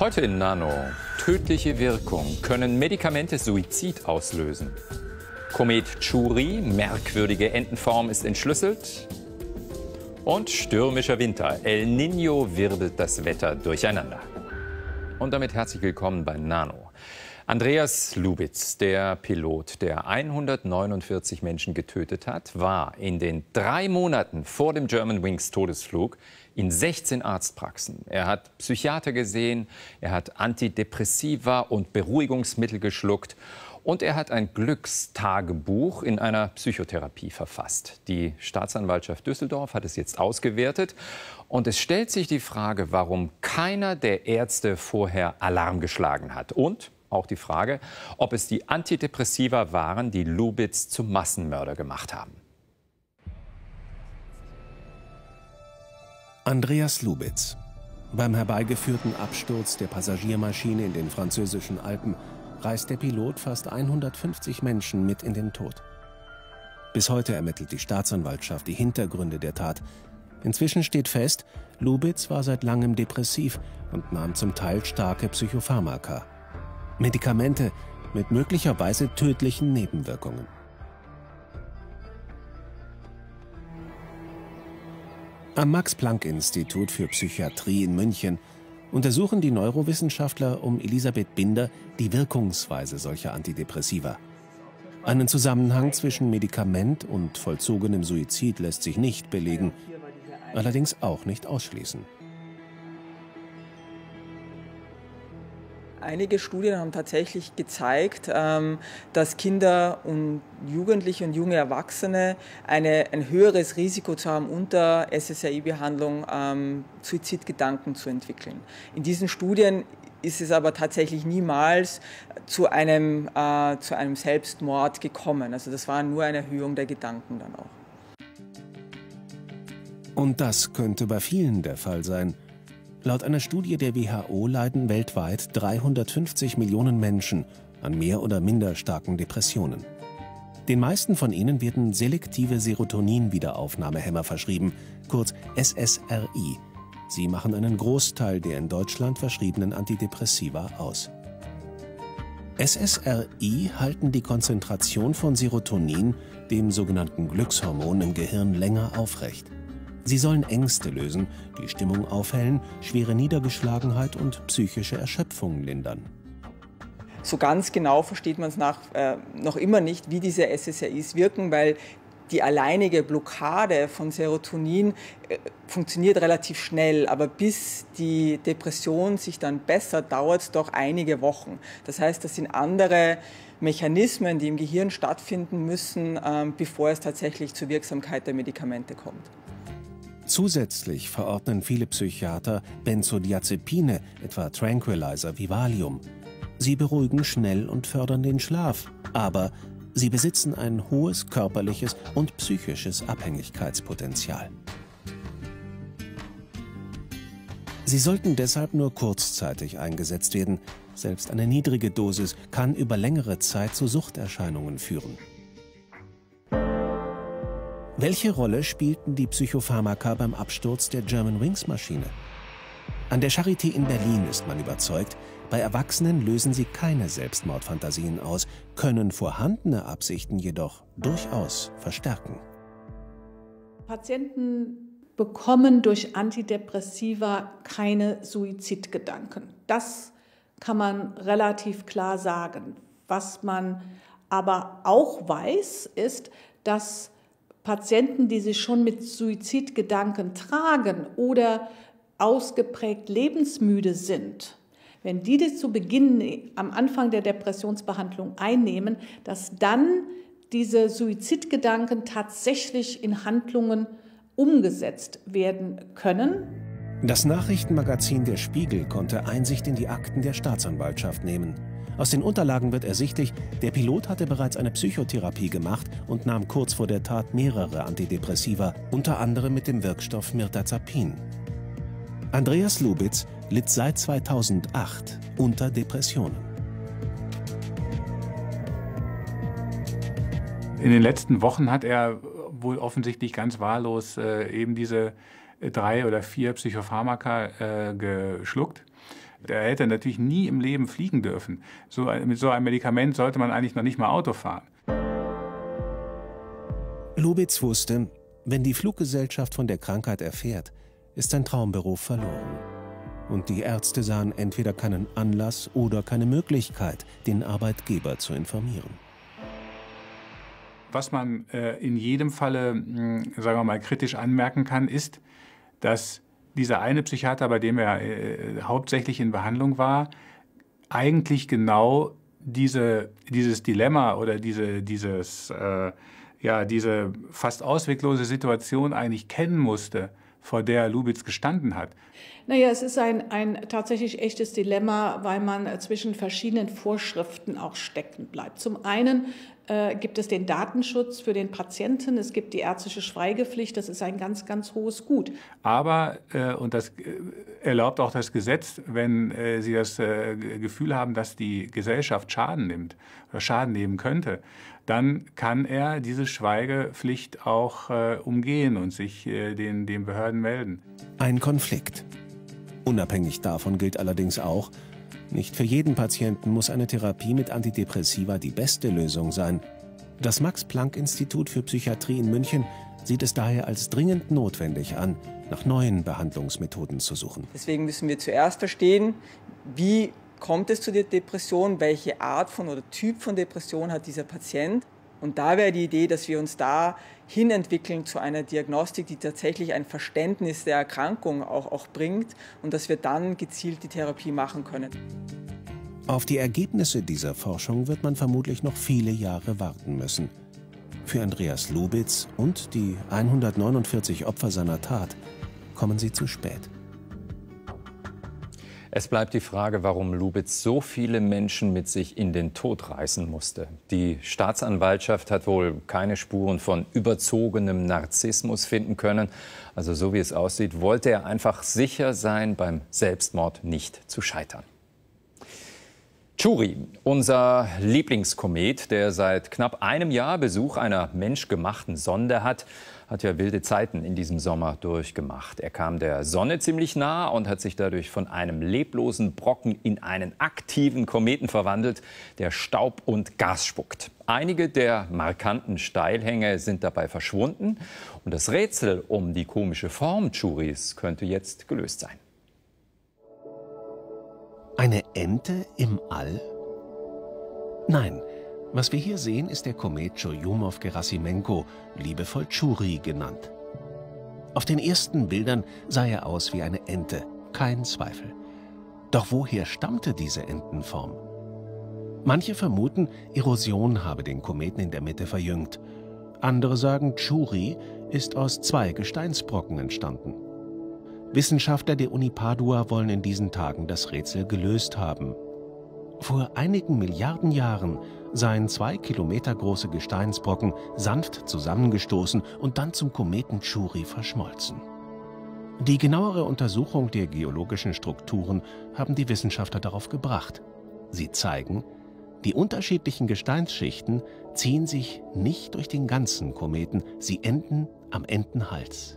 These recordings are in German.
Heute in Nano. Tödliche Wirkung. Können Medikamente Suizid auslösen? Komet Chury, merkwürdige Entenform ist entschlüsselt. Und stürmischer Winter. El Niño wirbelt das Wetter durcheinander. Und damit herzlich willkommen bei Nano. Andreas Lubitz, der Pilot, der 149 Menschen getötet hat, war in den 3 Monaten vor dem Germanwings Todesflug in 16 Arztpraxen. Er hat Psychiater gesehen, er hat Antidepressiva und Beruhigungsmittel geschluckt und er hat ein Glückstagebuch in einer Psychotherapie verfasst. Die Staatsanwaltschaft Düsseldorf hat es jetzt ausgewertet und es stellt sich die Frage, warum keiner der Ärzte vorher Alarm geschlagen hat. Und auch die Frage, ob es die Antidepressiva waren, die Lubitz zum Massenmörder gemacht haben. Andreas Lubitz. Beim herbeigeführten Absturz der Passagiermaschine in den französischen Alpen reißt der Pilot fast 150 Menschen mit in den Tod. Bis heute ermittelt die Staatsanwaltschaft die Hintergründe der Tat. Inzwischen steht fest, Lubitz war seit langem depressiv und nahm zum Teil starke Psychopharmaka. Medikamente mit möglicherweise tödlichen Nebenwirkungen. Am Max-Planck-Institut für Psychiatrie in München untersuchen die Neurowissenschaftler um Elisabeth Binder die Wirkungsweise solcher Antidepressiva. Einen Zusammenhang zwischen Medikament und vollzogenem Suizid lässt sich nicht belegen, allerdings auch nicht ausschließen. Einige Studien haben tatsächlich gezeigt, dass Kinder und Jugendliche und junge Erwachsene ein höheres Risiko zu haben, unter SSRI-Behandlung Suizidgedanken zu entwickeln. In diesen Studien ist es aber tatsächlich niemals zu einem Selbstmord gekommen. Also das war nur eine Erhöhung der Gedanken dann auch. Und das könnte bei vielen der Fall sein. Laut einer Studie der WHO leiden weltweit 350 Millionen Menschen an mehr oder minder starken Depressionen. Den meisten von ihnen werden selektive Serotonin-Wiederaufnahmehämmer verschrieben, kurz SSRI. Sie machen einen Großteil der in Deutschland verschriebenen Antidepressiva aus. SSRI halten die Konzentration von Serotonin, dem sogenannten Glückshormon im Gehirn, länger aufrecht. Sie sollen Ängste lösen, die Stimmung aufhellen, schwere Niedergeschlagenheit und psychische Erschöpfung lindern. So ganz genau versteht man es noch immer nicht, wie diese SSRIs wirken, weil die alleinige Blockade von Serotonin funktioniert relativ schnell, aber bis die Depression sich dann bessert, dauert es doch einige Wochen. Das heißt, das sind andere Mechanismen, die im Gehirn stattfinden müssen, bevor es tatsächlich zur Wirksamkeit der Medikamente kommt. Zusätzlich verordnen viele Psychiater Benzodiazepine, etwa Tranquilizer wie Valium. Sie beruhigen schnell und fördern den Schlaf, aber sie besitzen ein hohes körperliches und psychisches Abhängigkeitspotenzial. Sie sollten deshalb nur kurzzeitig eingesetzt werden. Selbst eine niedrige Dosis kann über längere Zeit zu Suchterscheinungen führen. Welche Rolle spielten die Psychopharmaka beim Absturz der Germanwings-Maschine? An der Charité in Berlin ist man überzeugt, bei Erwachsenen lösen sie keine Selbstmordfantasien aus, können vorhandene Absichten jedoch durchaus verstärken. Patienten bekommen durch Antidepressiva keine Suizidgedanken. Das kann man relativ klar sagen. Was man aber auch weiß, ist, dass Patienten, die sich schon mit Suizidgedanken tragen oder ausgeprägt lebensmüde sind, wenn die das zu Beginn am Anfang der Depressionsbehandlung einnehmen, dass dann diese Suizidgedanken tatsächlich in Handlungen umgesetzt werden können. Das Nachrichtenmagazin Der Spiegel konnte Einsicht in die Akten der Staatsanwaltschaft nehmen. Aus den Unterlagen wird ersichtlich, der Pilot hatte bereits eine Psychotherapie gemacht und nahm kurz vor der Tat mehrere Antidepressiva, unter anderem mit dem Wirkstoff Mirtazapin. Andreas Lubitz litt seit 2008 unter Depressionen. In den letzten Wochen hat er wohl offensichtlich ganz wahllos eben diese 3 oder 4 Psychopharmaka geschluckt. Der hätte natürlich nie im Leben fliegen dürfen. Mit so einem Medikament sollte man eigentlich noch nicht mal Auto fahren. Lubitz wusste, wenn die Fluggesellschaft von der Krankheit erfährt, ist sein Traumberuf verloren. Und die Ärzte sahen entweder keinen Anlass oder keine Möglichkeit, den Arbeitgeber zu informieren. Was man in jedem Falle, sagen wir mal, kritisch anmerken kann, ist, dass dieser eine Psychiater, bei dem er hauptsächlich in Behandlung war, eigentlich genau dieses Dilemma oder diese fast ausweglose Situation eigentlich kennen musste, vor der Lubitz gestanden hat. Naja, es ist ein tatsächlich echtes Dilemma, weil man zwischen verschiedenen Vorschriften auch stecken bleibt. Zum einen gibt es den Datenschutz für den Patienten, es gibt die ärztliche Schweigepflicht, das ist ein ganz, ganz hohes Gut. Aber, und das erlaubt auch das Gesetz, wenn Sie das Gefühl haben, dass die Gesellschaft Schaden nimmt oder Schaden nehmen könnte, dann kann er diese Schweigepflicht auch umgehen und sich den Behörden melden. Ein Konflikt. Unabhängig davon gilt allerdings auch, nicht für jeden Patienten muss eine Therapie mit Antidepressiva die beste Lösung sein. Das Max-Planck-Institut für Psychiatrie in München sieht es daher als dringend notwendig an, nach neuen Behandlungsmethoden zu suchen. Deswegen müssen wir zuerst verstehen, wie kommt es zu der Depression, welche Art von oder Typ von Depression hat dieser Patient. Und da wäre die Idee, dass wir uns da hin entwickeln zu einer Diagnostik, die tatsächlich ein Verständnis der Erkrankung auch bringt und dass wir dann gezielt die Therapie machen können. Auf die Ergebnisse dieser Forschung wird man vermutlich noch viele Jahre warten müssen. Für Andreas Lubitz und die 149 Opfer seiner Tat kommen sie zu spät. Es bleibt die Frage, warum Lubitz so viele Menschen mit sich in den Tod reißen musste. Die Staatsanwaltschaft hat wohl keine Spuren von überzogenem Narzissmus finden können. Also so wie es aussieht, wollte er einfach sicher sein, beim Selbstmord nicht zu scheitern. Chury, unser Lieblingskomet, der seit knapp einem Jahr Besuch einer menschgemachten Sonde hat ja wilde Zeiten in diesem Sommer durchgemacht. Er kam der Sonne ziemlich nah und hat sich dadurch von einem leblosen Brocken in einen aktiven Kometen verwandelt, der Staub und Gas spuckt. Einige der markanten Steilhänge sind dabei verschwunden und das Rätsel um die komische Form Churys könnte jetzt gelöst sein. Eine Ente im All? Nein, was wir hier sehen, ist der Komet Churyumov-Gerasimenko, liebevoll Chury genannt. Auf den ersten Bildern sah er aus wie eine Ente, kein Zweifel. Doch woher stammte diese Entenform? Manche vermuten, Erosion habe den Kometen in der Mitte verjüngt. Andere sagen, Chury ist aus 2 Gesteinsbrocken entstanden. Wissenschaftler der Uni Padua wollen in diesen Tagen das Rätsel gelöst haben. Vor einigen Milliarden Jahren seien 2 Kilometer große Gesteinsbrocken sanft zusammengestoßen und dann zum Kometen Chury verschmolzen. Die genauere Untersuchung der geologischen Strukturen haben die Wissenschaftler darauf gebracht. Sie zeigen, die unterschiedlichen Gesteinsschichten ziehen sich nicht durch den ganzen Kometen, sie enden am Entenhals.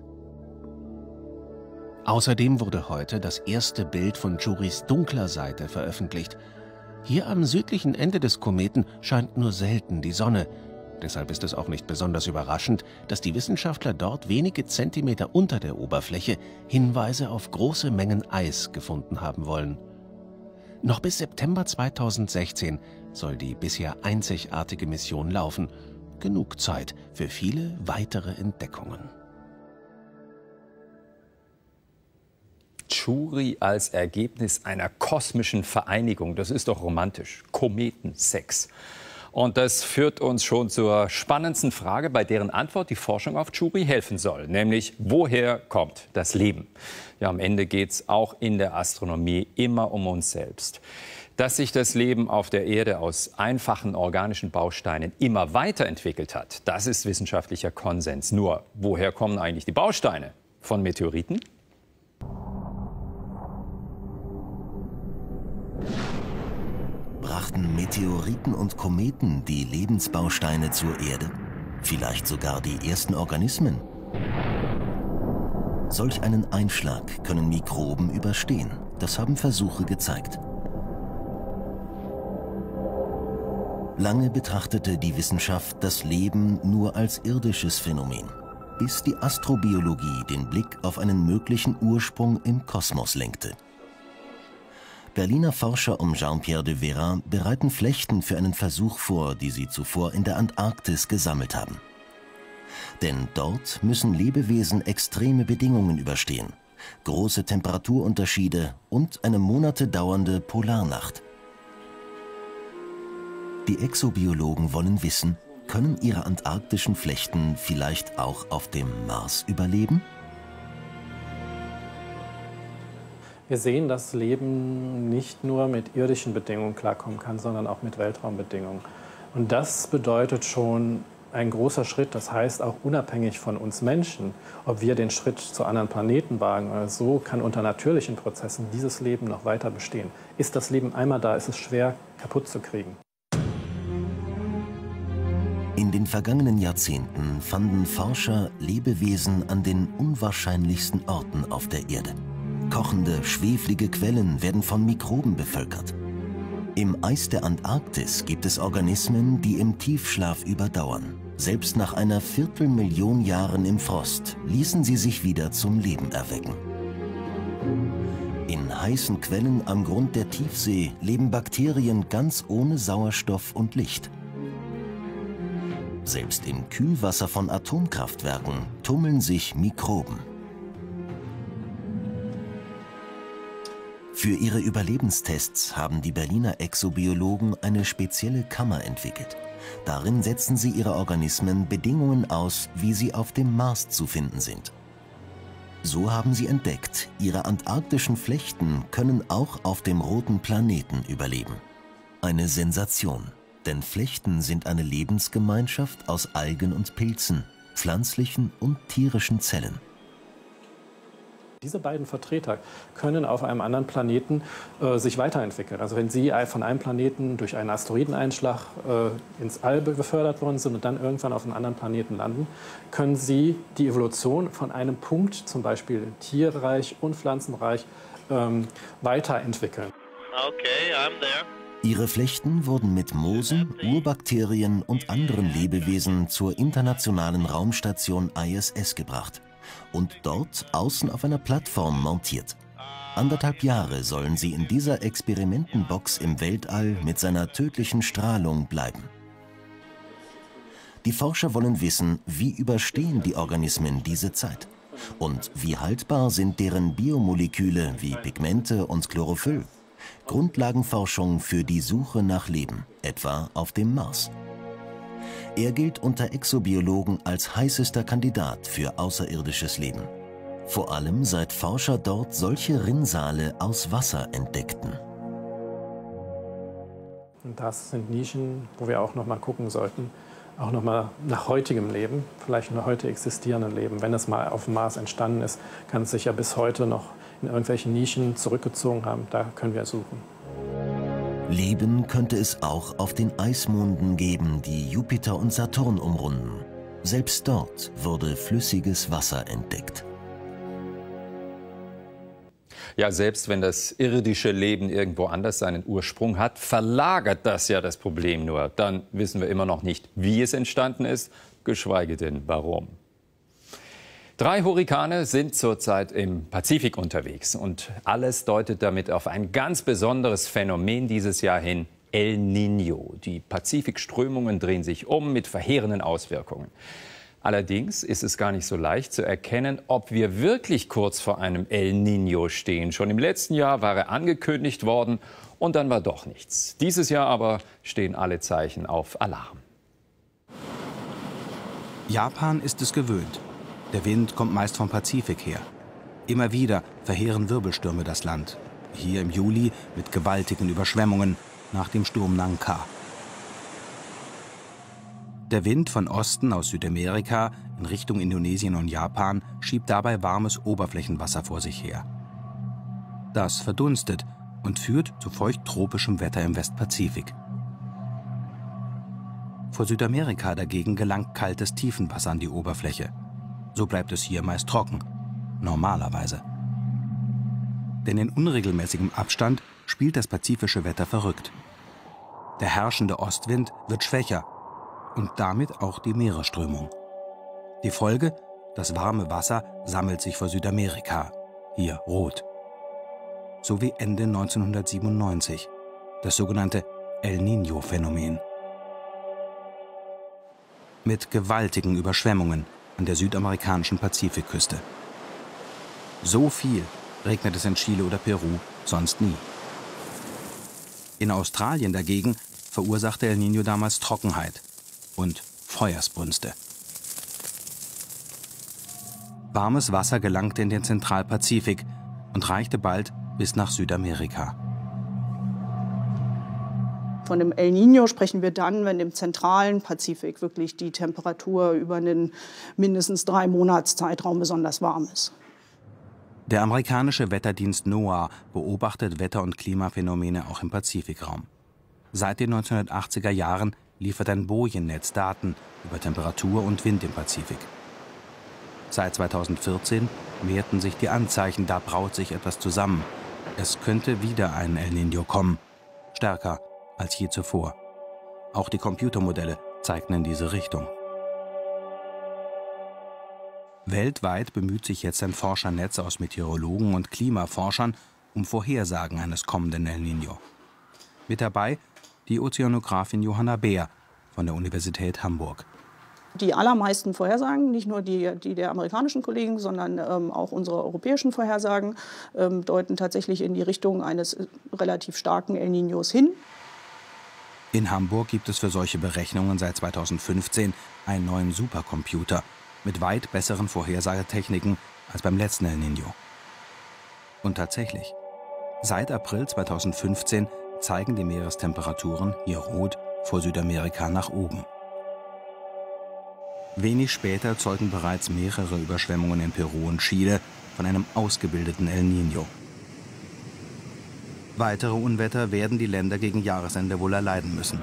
Außerdem wurde heute das erste Bild von Churys dunkler Seite veröffentlicht. Hier am südlichen Ende des Kometen scheint nur selten die Sonne. Deshalb ist es auch nicht besonders überraschend, dass die Wissenschaftler dort wenige Zentimeter unter der Oberfläche Hinweise auf große Mengen Eis gefunden haben wollen. Noch bis September 2016 soll die bisher einzigartige Mission laufen. Genug Zeit für viele weitere Entdeckungen. Chury als Ergebnis einer kosmischen Vereinigung, das ist doch romantisch. Kometensex. Und das führt uns schon zur spannendsten Frage, bei deren Antwort die Forschung auf Chury helfen soll. Nämlich, woher kommt das Leben? Ja, am Ende geht es auch in der Astronomie immer um uns selbst. Dass sich das Leben auf der Erde aus einfachen organischen Bausteinen immer weiterentwickelt hat, das ist wissenschaftlicher Konsens. Nur, woher kommen eigentlich die Bausteine? Von Meteoriten? Brachten Meteoriten und Kometen die Lebensbausteine zur Erde? Vielleicht sogar die ersten Organismen? Solch einen Einschlag können Mikroben überstehen. Das haben Versuche gezeigt. Lange betrachtete die Wissenschaft das Leben nur als irdisches Phänomen, bis die Astrobiologie den Blick auf einen möglichen Ursprung im Kosmos lenkte. Berliner Forscher um Jean-Pierre de Véra bereiten Flechten für einen Versuch vor, die sie zuvor in der Antarktis gesammelt haben. Denn dort müssen Lebewesen extreme Bedingungen überstehen, große Temperaturunterschiede und eine Monate dauernde Polarnacht. Die Exobiologen wollen wissen, können ihre antarktischen Flechten vielleicht auch auf dem Mars überleben? Wir sehen, dass Leben nicht nur mit irdischen Bedingungen klarkommen kann, sondern auch mit Weltraumbedingungen. Und das bedeutet schon ein großer Schritt, das heißt auch unabhängig von uns Menschen, ob wir den Schritt zu anderen Planeten wagen oder so, kann unter natürlichen Prozessen dieses Leben noch weiter bestehen. Ist das Leben einmal da, ist es schwer kaputt zu kriegen. In den vergangenen Jahrzehnten fanden Forscher Lebewesen an den unwahrscheinlichsten Orten auf der Erde. Kochende, schweflige Quellen werden von Mikroben bevölkert. Im Eis der Antarktis gibt es Organismen, die im Tiefschlaf überdauern. Selbst nach einer Viertelmillion Jahren im Frost ließen sie sich wieder zum Leben erwecken. In heißen Quellen am Grund der Tiefsee leben Bakterien ganz ohne Sauerstoff und Licht. Selbst im Kühlwasser von Atomkraftwerken tummeln sich Mikroben. Für ihre Überlebenstests haben die Berliner Exobiologen eine spezielle Kammer entwickelt. Darin setzen sie ihre Organismen Bedingungen aus, wie sie auf dem Mars zu finden sind. So haben sie entdeckt, ihre antarktischen Flechten können auch auf dem roten Planeten überleben. Eine Sensation. Denn Flechten sind eine Lebensgemeinschaft aus Algen und Pilzen, pflanzlichen und tierischen Zellen. Diese beiden Vertreter können auf einem anderen Planeten sich weiterentwickeln. Also wenn sie von einem Planeten durch einen Asteroideneinschlag ins All befördert worden sind und dann irgendwann auf einem anderen Planeten landen, können sie die Evolution von einem Punkt, zum Beispiel Tierreich und Pflanzenreich, weiterentwickeln. Okay, I'm there. Ihre Flechten wurden mit Moosen, Urbakterien und anderen Lebewesen zur internationalen Raumstation ISS gebracht und dort außen auf einer Plattform montiert. 1,5 Jahre sollen sie in dieser Experimentenbox im Weltall mit seiner tödlichen Strahlung bleiben. Die Forscher wollen wissen, wie überstehen die Organismen diese Zeit und wie haltbar sind deren Biomoleküle wie Pigmente und Chlorophyll. Grundlagenforschung für die Suche nach Leben, etwa auf dem Mars. Er gilt unter Exobiologen als heißester Kandidat für außerirdisches Leben. Vor allem seit Forscher dort solche Rinnsale aus Wasser entdeckten. Und das sind Nischen, wo wir auch noch mal gucken sollten, auch noch mal nach heutigem Leben, vielleicht noch heute existierenden Leben. Wenn es mal auf dem Mars entstanden ist, kann es sich ja bis heute noch in irgendwelchen Nischen zurückgezogen haben. Da können wir suchen. Leben könnte es auch auf den Eismonden geben, die Jupiter und Saturn umrunden. Selbst dort wurde flüssiges Wasser entdeckt. Ja, selbst wenn das irdische Leben irgendwo anders seinen Ursprung hat, verlagert das ja das Problem nur. Dann wissen wir immer noch nicht, wie es entstanden ist, geschweige denn warum. 3 Hurrikane sind zurzeit im Pazifik unterwegs und alles deutet damit auf ein ganz besonderes Phänomen dieses Jahr hin, El Niño. Die Pazifikströmungen drehen sich um mit verheerenden Auswirkungen. Allerdings ist es gar nicht so leicht zu erkennen, ob wir wirklich kurz vor einem El Niño stehen. Schon im letzten Jahr war er angekündigt worden und dann war doch nichts. Dieses Jahr aber stehen alle Zeichen auf Alarm. Japan ist es gewöhnt. Der Wind kommt meist vom Pazifik her. Immer wieder verheeren Wirbelstürme das Land. Hier im Juli mit gewaltigen Überschwemmungen nach dem Sturm Nangka. Der Wind von Osten aus Südamerika in Richtung Indonesien und Japan schiebt dabei warmes Oberflächenwasser vor sich her. Das verdunstet und führt zu feuchttropischem Wetter im Westpazifik. Vor Südamerika dagegen gelangt kaltes Tiefenwasser an die Oberfläche. So bleibt es hier meist trocken, normalerweise. Denn in unregelmäßigem Abstand spielt das pazifische Wetter verrückt. Der herrschende Ostwind wird schwächer und damit auch die Meeresströmung. Die Folge: das warme Wasser sammelt sich vor Südamerika, hier rot. So wie Ende 1997, das sogenannte El Niño-Phänomen. Mit gewaltigen Überschwemmungen an der südamerikanischen Pazifikküste. So viel regnet es in Chile oder Peru sonst nie. In Australien dagegen verursachte El Niño damals Trockenheit und Feuersbrünste. Warmes Wasser gelangte in den Zentralpazifik und reichte bald bis nach Südamerika. Von dem El Niño sprechen wir dann, wenn im zentralen Pazifik wirklich die Temperatur über einen mindestens 3 Monatszeitraum besonders warm ist. Der amerikanische Wetterdienst NOAA beobachtet Wetter- und Klimaphänomene auch im Pazifikraum. Seit den 1980er Jahren liefert ein Bojennetz Daten über Temperatur und Wind im Pazifik. Seit 2014 mehrten sich die Anzeichen, da braut sich etwas zusammen. Es könnte wieder ein El Niño kommen, stärker als je zuvor. Auch die Computermodelle zeigten in diese Richtung. Weltweit bemüht sich jetzt ein Forschernetz aus Meteorologen und Klimaforschern um Vorhersagen eines kommenden El Niño. Mit dabei die Ozeanografin Johanna Beer von der Universität Hamburg. Die allermeisten Vorhersagen, nicht nur die der amerikanischen Kollegen, sondern auch unsere europäischen Vorhersagen, deuten tatsächlich in die Richtung eines relativ starken El Niños hin. In Hamburg gibt es für solche Berechnungen seit 2015 einen neuen Supercomputer mit weit besseren Vorhersagetechniken als beim letzten El Niño. Und tatsächlich, seit April 2015 zeigen die Meerestemperaturen, hier rot, vor Südamerika nach oben. Wenig später zeugen bereits mehrere Überschwemmungen in Peru und Chile von einem ausgebildeten El Niño. Weitere Unwetter werden die Länder gegen Jahresende wohl erleiden müssen.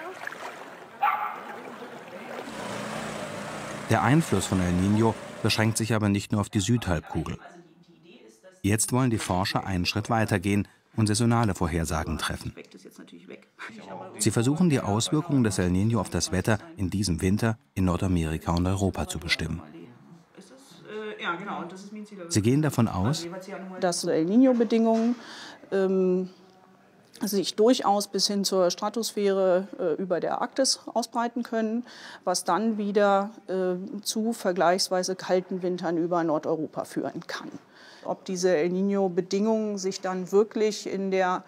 Der Einfluss von El Niño beschränkt sich aber nicht nur auf die Südhalbkugel. Jetzt wollen die Forscher einen Schritt weitergehen und saisonale Vorhersagen treffen. Sie versuchen, die Auswirkungen des El Niño auf das Wetter in diesem Winter in Nordamerika und Europa zu bestimmen. Sie gehen davon aus, dass El Niño-Bedingungen sich durchaus bis hin zur Stratosphäre über der Arktis ausbreiten können, was dann wieder zu vergleichsweise kalten Wintern über Nordeuropa führen kann. Ob diese El Niño-Bedingungen sich dann wirklich in der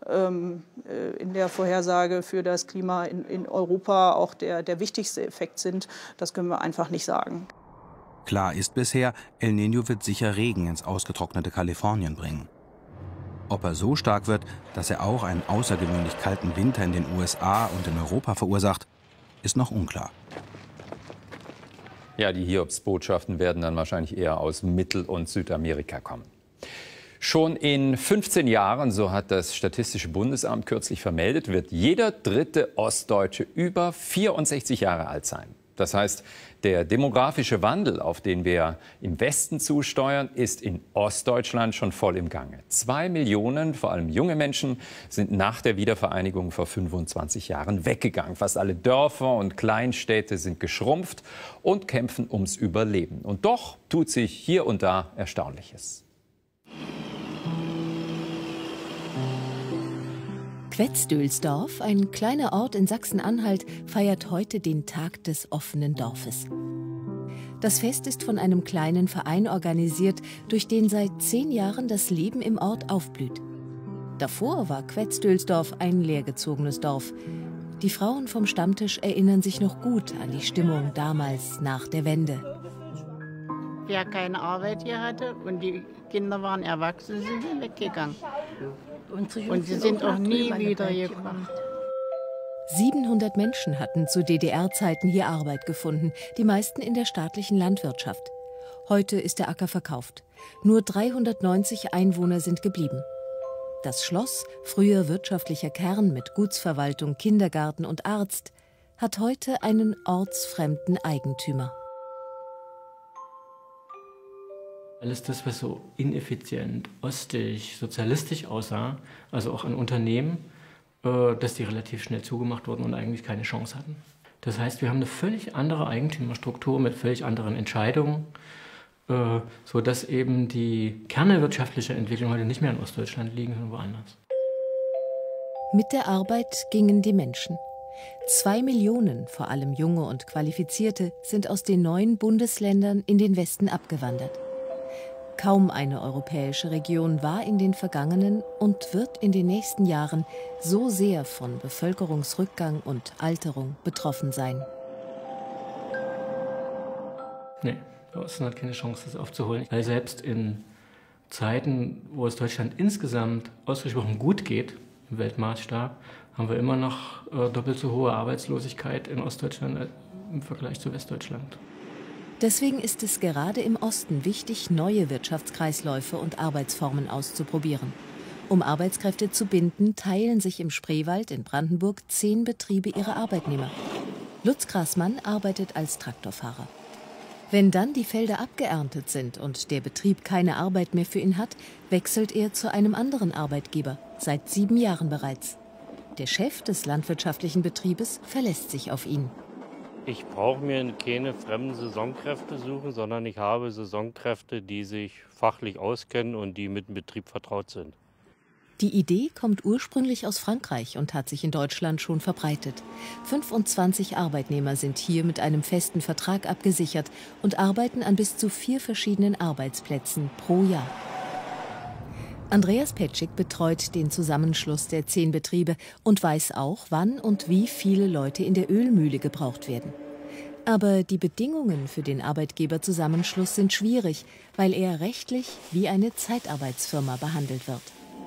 Vorhersage für das Klima in Europa auch der wichtigste Effekt sind, das können wir einfach nicht sagen. Klar ist bisher, El Niño wird sicher Regen ins ausgetrocknete Kalifornien bringen. Ob er so stark wird, dass er auch einen außergewöhnlich kalten Winter in den USA und in Europa verursacht, ist noch unklar. Ja, die Hiobsbotschaften werden dann wahrscheinlich eher aus Mittel- und Südamerika kommen. Schon in 15 Jahren, so hat das Statistische Bundesamt kürzlich vermeldet, wird jeder dritte Ostdeutsche über 64 Jahre alt sein. Das heißt, der demografische Wandel, auf den wir im Westen zusteuern, ist in Ostdeutschland schon voll im Gange. 2 Millionen, vor allem junge Menschen, sind nach der Wiedervereinigung vor 25 Jahren weggegangen. Fast alle Dörfer und Kleinstädte sind geschrumpft und kämpfen ums Überleben. Und doch tut sich hier und da Erstaunliches. Quetzdölsdorf, ein kleiner Ort in Sachsen-Anhalt, feiert heute den Tag des offenen Dorfes. Das Fest ist von einem kleinen Verein organisiert, durch den seit 10 Jahren das Leben im Ort aufblüht. Davor war Quetzdölsdorf ein leergezogenes Dorf. Die Frauen vom Stammtisch erinnern sich noch gut an die Stimmung damals nach der Wende. Wer keine Arbeit hier hatte und die Kinder waren erwachsen, sind sie weggegangen. Und sie sind auch nie wiedergekommen. 700 Menschen hatten zu DDR-Zeiten hier Arbeit gefunden, die meisten in der staatlichen Landwirtschaft. Heute ist der Acker verkauft. Nur 390 Einwohner sind geblieben. Das Schloss, früher wirtschaftlicher Kern mit Gutsverwaltung, Kindergarten und Arzt, hat heute einen ortsfremden Eigentümer. Alles das, was so ineffizient, ostig, sozialistisch aussah, also auch an Unternehmen, dass die relativ schnell zugemacht wurden und eigentlich keine Chance hatten. Das heißt, wir haben eine völlig andere Eigentümerstruktur mit völlig anderen Entscheidungen, sodass eben die Kerne wirtschaftlicher Entwicklung heute nicht mehr in Ostdeutschland liegen, sondern woanders. Mit der Arbeit gingen die Menschen. 2 Millionen, vor allem junge und Qualifizierte, sind aus den neuen Bundesländern in den Westen abgewandert. Kaum eine europäische Region war in den vergangenen und wird in den nächsten Jahren so sehr von Bevölkerungsrückgang und Alterung betroffen sein. Nee, der Osten hat keine Chance, das aufzuholen. Weil selbst in Zeiten, wo es Deutschland insgesamt ausgesprochen gut geht, im Weltmaßstab, haben wir immer noch doppelt so hohe Arbeitslosigkeit in Ostdeutschland im Vergleich zu Westdeutschland. Deswegen ist es gerade im Osten wichtig, neue Wirtschaftskreisläufe und Arbeitsformen auszuprobieren. Um Arbeitskräfte zu binden, teilen sich im Spreewald in Brandenburg 10 Betriebe ihre Arbeitnehmer. Lutz Graßmann arbeitet als Traktorfahrer. Wenn dann die Felder abgeerntet sind und der Betrieb keine Arbeit mehr für ihn hat, wechselt er zu einem anderen Arbeitgeber, seit 7 Jahren bereits. Der Chef des landwirtschaftlichen Betriebes verlässt sich auf ihn. Ich brauche mir keine fremden Saisonkräfte suchen, sondern ich habe Saisonkräfte, die sich fachlich auskennen und die mit dem Betrieb vertraut sind. Die Idee kommt ursprünglich aus Frankreich und hat sich in Deutschland schon verbreitet. 25 Arbeitnehmer sind hier mit einem festen Vertrag abgesichert und arbeiten an bis zu 4 verschiedenen Arbeitsplätzen pro Jahr. Andreas Petschig betreut den Zusammenschluss der 10 Betriebe und weiß auch, wann und wie viele Leute in der Ölmühle gebraucht werden. Aber die Bedingungen für den Arbeitgeberzusammenschluss sind schwierig, weil er rechtlich wie eine Zeitarbeitsfirma behandelt wird.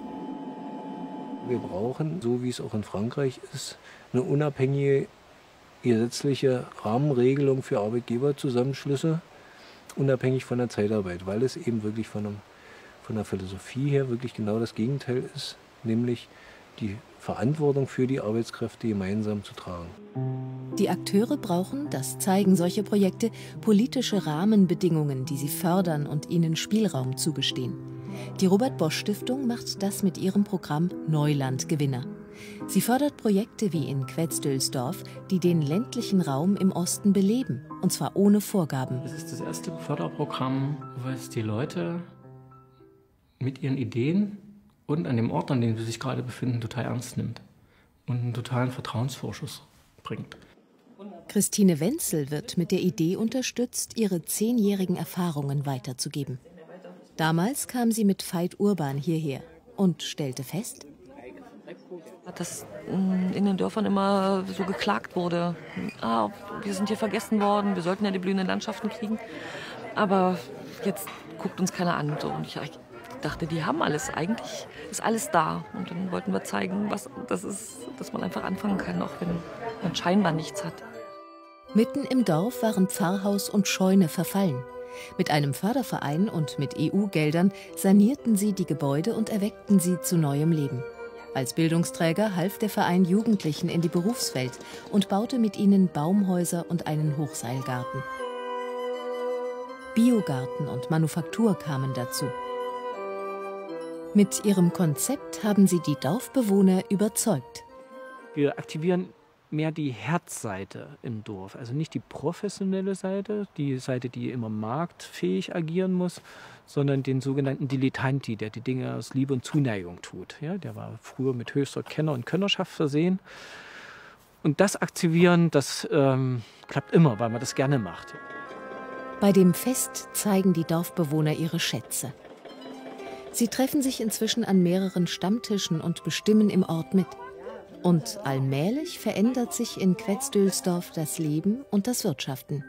Wir brauchen, so wie es auch in Frankreich ist, eine unabhängige gesetzliche Rahmenregelung für Arbeitgeberzusammenschlüsse, unabhängig von der Zeitarbeit, weil es eben wirklich von der Philosophie her wirklich genau das Gegenteil ist, nämlich die Verantwortung für die Arbeitskräfte gemeinsam zu tragen. Die Akteure brauchen, das zeigen solche Projekte, politische Rahmenbedingungen, die sie fördern und ihnen Spielraum zugestehen. Die Robert-Bosch-Stiftung macht das mit ihrem Programm Neuland-Gewinner. Sie fördert Projekte wie in Quetzdölsdorf, die den ländlichen Raum im Osten beleben, und zwar ohne Vorgaben. Das ist das erste Förderprogramm, was die Leute mit ihren Ideen und an dem Ort, an dem sie sich gerade befinden, total ernst nimmt und einen totalen Vertrauensvorschuss bringt. Christine Wenzel wird mit der Idee unterstützt, ihre 10-jährigen Erfahrungen weiterzugeben. Damals kam sie mit Veit Urban hierher und stellte fest, dass in den Dörfern immer so geklagt wurde. Wir sind hier vergessen worden, wir sollten ja die blühenden Landschaften kriegen. Aber jetzt guckt uns keiner an. So. Und ich dachte, die haben alles. Eigentlich ist alles da. Und dann wollten wir zeigen, was das ist, dass man einfach anfangen kann, auch wenn man scheinbar nichts hat. Mitten im Dorf waren Pfarrhaus und Scheune verfallen. Mit einem Förderverein und mit EU-Geldern sanierten sie die Gebäude und erweckten sie zu neuem Leben. Als Bildungsträger half der Verein Jugendlichen in die Berufswelt und baute mit ihnen Baumhäuser und einen Hochseilgarten. Biogarten und Manufaktur kamen dazu. Mit ihrem Konzept haben sie die Dorfbewohner überzeugt. Wir aktivieren mehr die Herzseite im Dorf, also nicht die professionelle Seite, die Seite, die immer marktfähig agieren muss, sondern den sogenannten Dilettanti, der die Dinge aus Liebe und Zuneigung tut. Ja, der war früher mit höchster Kenner- und Könnerschaft versehen. Und das Aktivieren, das klappt immer, weil man das gerne macht. Bei dem Fest zeigen die Dorfbewohner ihre Schätze. Sie treffen sich inzwischen an mehreren Stammtischen und bestimmen im Ort mit. Und allmählich verändert sich in Quetzdölsdorf das Leben und das Wirtschaften.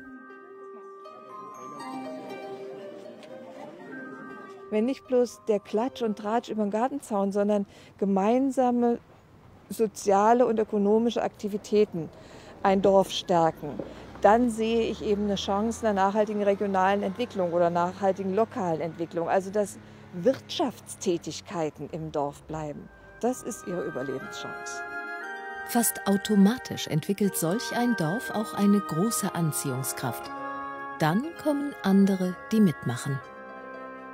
Wenn nicht bloß der Klatsch und Tratsch über den Gartenzaun, sondern gemeinsame soziale und ökonomische Aktivitäten ein Dorf stärken, dann sehe ich eben eine Chance einer nachhaltigen regionalen Entwicklung oder nachhaltigen lokalen Entwicklung. Also dass Wirtschaftstätigkeiten im Dorf bleiben, das ist ihre Überlebenschance. Fast automatisch entwickelt solch ein Dorf auch eine große Anziehungskraft. Dann kommen andere, die mitmachen.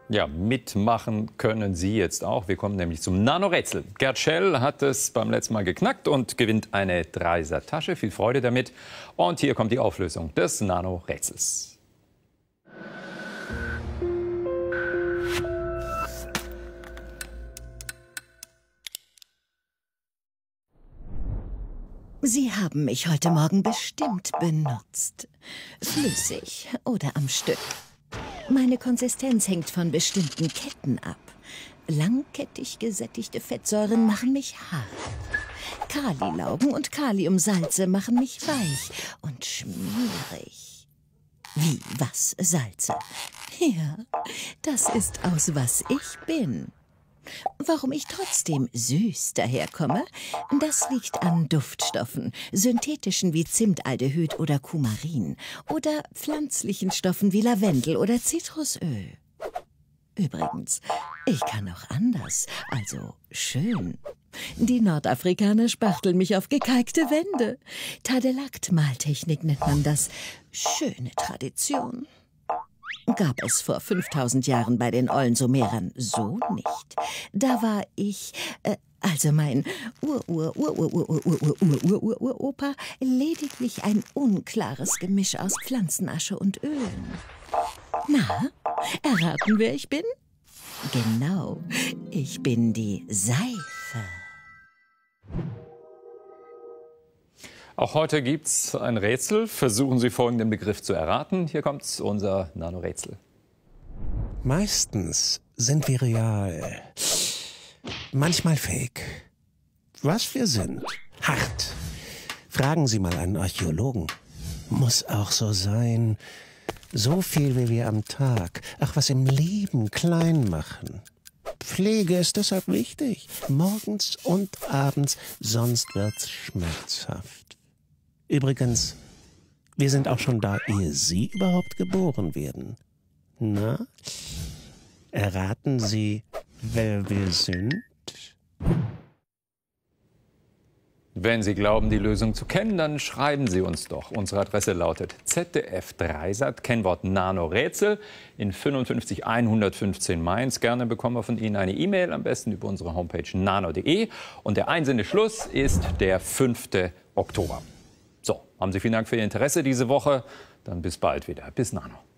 Ja, mitmachen können Sie jetzt auch. Wir kommen nämlich zum Nanorätsel. Gerd Schell hat es beim letzten Mal geknackt und gewinnt eine Dreiser-Tasche. Viel Freude damit. Und hier kommt die Auflösung des Nanorätsels. Sie haben mich heute Morgen bestimmt benutzt. Flüssig oder am Stück. Meine Konsistenz hängt von bestimmten Ketten ab. Langkettig gesättigte Fettsäuren machen mich hart. Kalilaugen und Kaliumsalze machen mich weich und schmierig. Wie was, Salze? Ja, das ist aus was ich bin. Warum ich trotzdem süß daherkomme, das liegt an Duftstoffen, synthetischen wie Zimtaldehyd oder Kumarin oder pflanzlichen Stoffen wie Lavendel oder Zitrusöl. Übrigens, ich kann auch anders, also schön. Die Nordafrikaner spachteln mich auf gekalkte Wände. Tadelakt-Maltechnik nennt man das. Schöne Tradition. Gab es vor 5000 Jahren bei den ollen Sumerern so nicht. Da war ich, also mein Uropa, lediglich ein unklares Gemisch aus Pflanzenasche und Ölen. Na, erraten, wer ich bin? Genau, ich bin die Seife. Auch heute gibt es ein Rätsel. Versuchen Sie folgenden Begriff zu erraten. Hier kommt unser Nanorätsel. Meistens sind wir real, manchmal fake. Was wir sind, hart. Fragen Sie mal einen Archäologen. Muss auch so sein. So viel wie wir am Tag, ach was im Leben klein machen. Pflege ist deshalb wichtig. Morgens und abends, sonst wird's schmerzhaft. Übrigens, wir sind auch schon da, ehe Sie überhaupt geboren werden. Na, erraten Sie, wer wir sind? Wenn Sie glauben, die Lösung zu kennen, dann schreiben Sie uns doch. Unsere Adresse lautet ZDF Dreisat, Kennwort Nanorätsel in 55 115 Mainz. Gerne bekommen wir von Ihnen eine E-Mail, am besten über unsere Homepage nano.de. Und der einzelne Schluss ist der 5. Oktober. So, haben Sie vielen Dank für Ihr Interesse diese Woche. Dann bis bald wieder. Bis Nano.